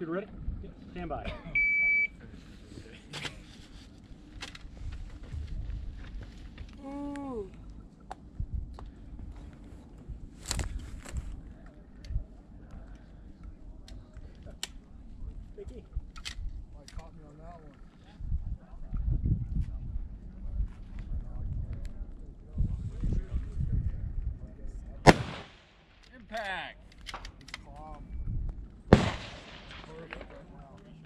Shooter ready? Stand by. Ooh. Vicky. Caught me on that one. Impact. It's calm. Perfect right now.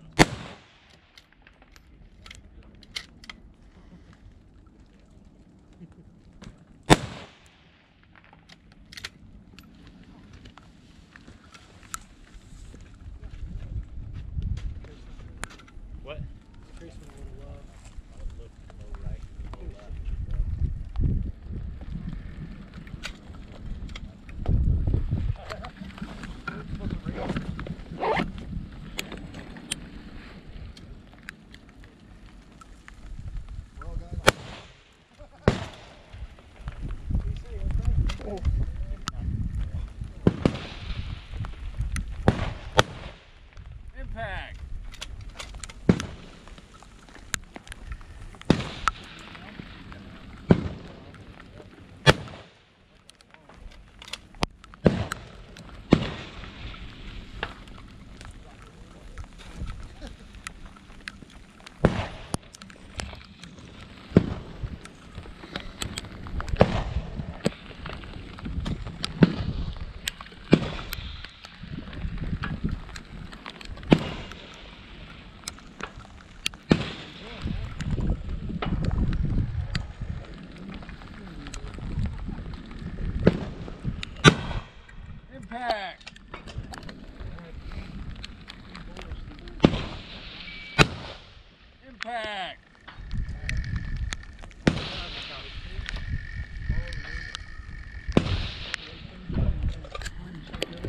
What? Increase one a little love. Look, low right, low left. Well done. Impact. Impact.